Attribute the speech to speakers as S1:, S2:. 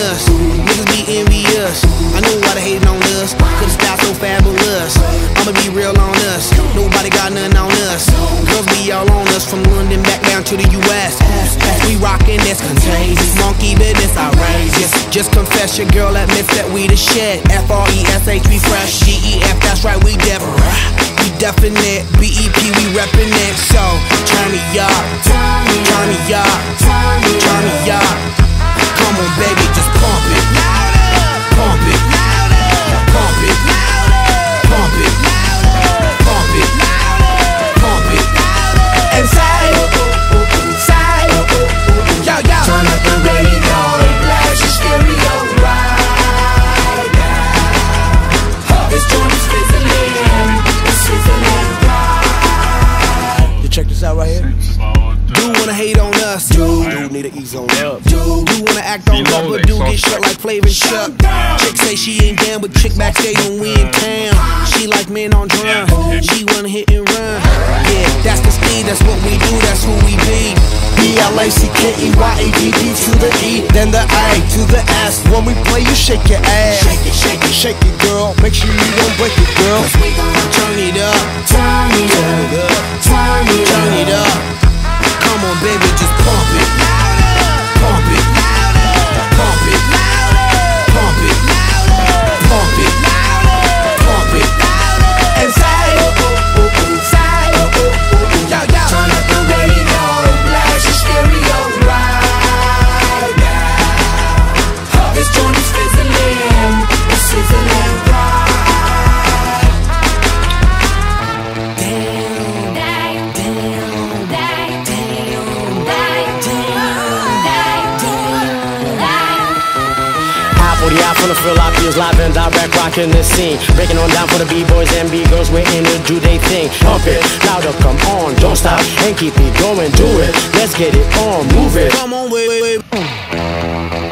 S1: us. Niggas be envious. I know why they hating on us. Cause the style so fabulous. I'ma be real on us. Nobody got nothing on us. Girls be all on us from London back down to the US. We rockin', that's contagious. Monkey business outrageous. Just confess your girl admits that we the shit. F-R-E-S-H, we fresh. G-E-F, that's right, we definite. B-E-P, we reppin' it. So turn me up, turn me up, turn me up. Come on, baby, just pump it, pump it, pump it, pump it, pump it, pump it, and say, yo, yo.
S2: Turn up the radio and blast your stereo right now. This joint is fizzling, it's sizzling right.
S3: You check this out right here.
S1: Dude wanna hate on us,
S3: Dude need to ease on up.
S1: Dude wanna act on up, but dude get shut like Flavor Chuck. Chick say she ain't down, but chick backstage when we in town. She like men on drum, she wanna hit and run. Yeah, that's the speed, that's what we do, that's who we be.
S3: B-L-A-C-K-E-Y-A-D-D to the E, then the A to the S. When we play, you shake your ass. Shake it, shake it, shake it, girl. Make sure you don't break it, girl.
S1: Turn it up,
S2: Turn it up, turn it up,
S1: turn it up. Come on, baby, just pump it, pump it, pump it, pump it, pump it, pump it, and say, yo, yo.
S2: Turn up the radio and blast your stereo right now. This joint is fizzling, it's sizzling right.
S4: From the Philippines, live and direct, rocking the scene. Breaking on down for the B-boys and B-girls, we're in to do they thing. Pump it, louder, come on, don't stop, and keep it going, do it. Let's get it on, move it.
S1: Come on, wait.